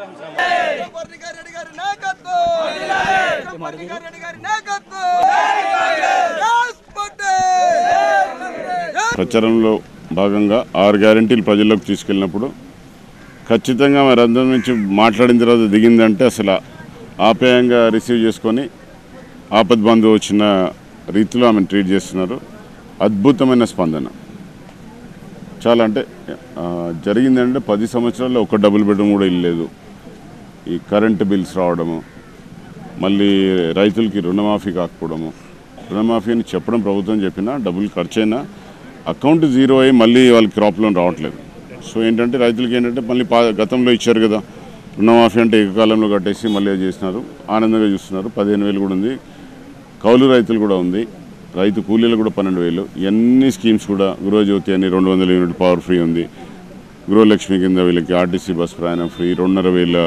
ప్రచారంలో భాగంగా 6 గ్యారెంటీలు ప్రజల్లోకి తీసుకెళ్ళినప్పుడు ఖచ్చితంగా మరి అందరి నుంచి మాట్లాడిన తర్వాత దిగిందంటే అసలు ఆప్యాయంగా రిసీవ్ చేసుకొని ఆపద్ బంధువు వచ్చిన రీతిలో ఆమెను ట్రీట్ చేస్తున్నారు. అద్భుతమైన స్పందన. చాలా అంటే జరిగిందంటే 10 సంవత్సరాల్లో ఒక డబుల్ బెడ్రూమ్ కూడా ఇల్లేదు. ఈ కరెంటు బిల్స్ రావడము, మళ్ళీ రైతులకి రుణమాఫీ కాకపోవడము. రుణమాఫీ అని చెప్పడం ప్రభుత్వం చెప్పినా డబ్బులు ఖర్చైనా అకౌంట్ జీరో అయ్యి మళ్ళీ వాళ్ళకి క్రాప్ లోన్ రావట్లేదు. సో ఏంటంటే రైతులకి ఏంటంటే మళ్ళీ గతంలో ఇచ్చారు కదా రుణమాఫీ అంటే ఏకకాలంలో కట్టేసి మళ్ళీ చేస్తున్నారు. ఆనందంగా చూస్తున్నారు. 15,000 కూడా ఉంది. కౌలు రైతులు కూడా ఉంది. రైతు కూలీలు కూడా 12,000. ఇవన్నీ స్కీమ్స్ కూడా గృహజ్యోతి అని 200 యూనిట్ పవర్ ఫ్రీ ఉంది. గృహలక్ష్మి కింద వీళ్ళకి ఆర్టీసీ బస్ ప్రయాణం ఫ్రీ. 2,500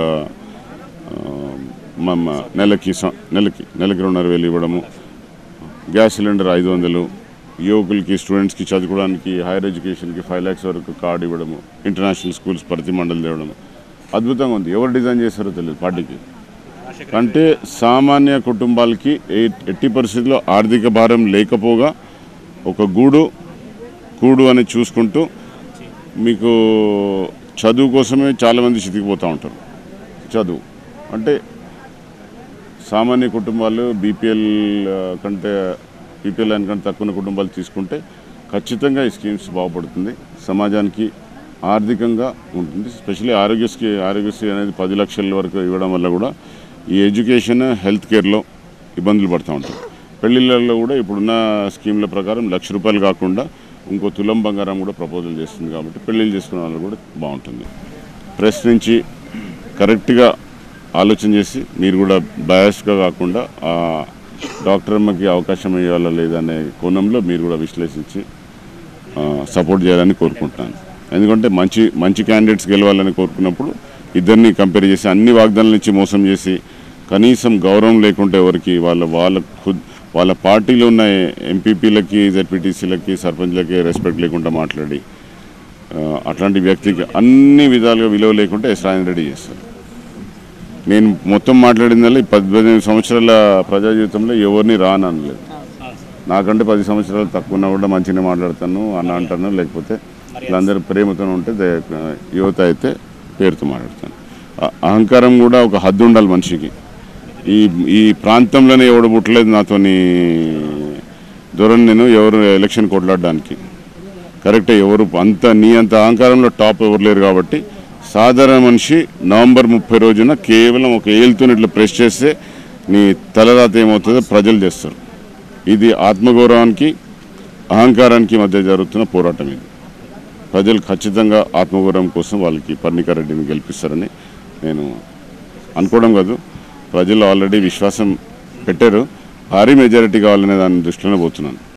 నెలకి 2,500 ఇవ్వడము. Gas cylinder 500. యువకులకి స్టూడెంట్స్కి చదువుకోవడానికి హైయర్ ఎడ్యుకేషన్కి 5 lakhs వరకు కార్డు ఇవ్వడము. ఇంటర్నేషనల్ స్కూల్స్ ప్రతి మండలి తేవడము. అద్భుతంగా ఉంది. ఎవరు డిజైన్ చేశారో తెలియదు పార్టీకి. అంటే సామాన్య కుటుంబాలకి ఎట్టి పరిస్థితుల్లో ఆర్థిక భారం లేకపోగా ఒక కూడు అని చూసుకుంటూ మీకు చదువు కోసమే చాలామంది చితికిపోతూ ఉంటారు. చదువు అంటే సామాన్య కుటుంబాలు బీపీఎల్ లైన్ కంటే తక్కువ కుటుంబాలు తీసుకుంటే ఖచ్చితంగా ఈ స్కీమ్స్ బాగుపడుతుంది. సమాజానికి ఆర్థికంగా ఉంటుంది. స్పెషల్లీ ఆరోగ్యశ్రీ అనేది 10 లక్షల వరకు ఇవ్వడం వల్ల కూడా ఈ ఎడ్యుకేషన్ హెల్త్ కేర్లో ఇబ్బందులు పడుతూ ఉంటారు. పెళ్లిళ్ళల్లో కూడా ఇప్పుడున్న స్కీమ్ల ప్రకారం ₹1,00,000 కాకుండా ఇంకో తులం బంగారం కూడా ప్రపోజల్ చేస్తుంది. కాబట్టి పెళ్ళిళ్ళు చేసుకునే వాళ్ళు కూడా బాగుంటుంది. ప్రెస్ నుంచి కరెక్ట్గా ఆలోచన చేసి మీరు కూడా బయాస్గా కాకుండా డాక్టర్ అమ్మకి అవకాశం ఇవ్వాలా లేదనే కోణంలో మీరు కూడా విశ్లేషించి సపోర్ట్ చేయాలని కోరుకుంటున్నాను. ఎందుకంటే మంచి క్యాండిడేట్స్ గెలవాలని కోరుకున్నప్పుడు ఇద్దరిని కంపేర్ చేసి అన్ని వాగ్దానాల నుంచి మోసం చేసి కనీసం గౌరవం లేకుంటే ఎవరికి వాళ్ళ పార్టీలో ఉన్న ఎంపీపీలకి జెడ్పీటీసీలకి సర్పంచ్లకి రెస్పెక్ట్ లేకుండా మాట్లాడి అట్లాంటి వ్యక్తికి అన్ని విధాలుగా విలువ లేకుంటే ఎస్రాయన్ రెడ్డి చేస్తారు. నేను మొత్తం మాట్లాడిందల్లా 18 సంవత్సరాల ప్రజా జీవితంలో ఎవరిని రానలేదు. నాకంటే 10 సంవత్సరాలు తక్కువ ఉన్నా కూడా మంచిగా మాట్లాడతాను అన్న అంటాను. లేకపోతే వీళ్ళందరూ ప్రేమతో ఉంటే యువత అయితే పేరుతో మాట్లాడతాను. అహంకారం కూడా ఒక హద్దు ఉండాలి మనిషికి. ఈ ప్రాంతంలోనే ఎవడు పుట్టలేదు నాతోని దూరం నేను ఎవరు ఎలక్షన్ కొట్లాడడానికి కరెక్టే. ఎవరు నీ అంత అహంకారంలో టాప్ ఎవరు లేరు. కాబట్టి సాధారణ మనిషి నవంబర్ 30 రోజున కేవలం ఒక ఏలుతో ఇట్లా ప్రెస్ చేస్తే నీ తలరాత ఏమవుతుందో ప్రజలు చేస్తారు. ఇది ఆత్మగౌరవానికి అహంకారానికి మధ్య జరుగుతున్న పోరాటం. ఇది ప్రజలు ఖచ్చితంగా ఆత్మగౌరవం కోసం వాళ్ళకి పర్ణికా రెడ్డిని గెలిపిస్తారని నేను అనుకోవడం కాదు, ప్రజలు ఆల్రెడీ విశ్వాసం పెట్టారు. భారీ మెజారిటీ కావాలనే దాని దృష్టిలోనే పోతున్నాను.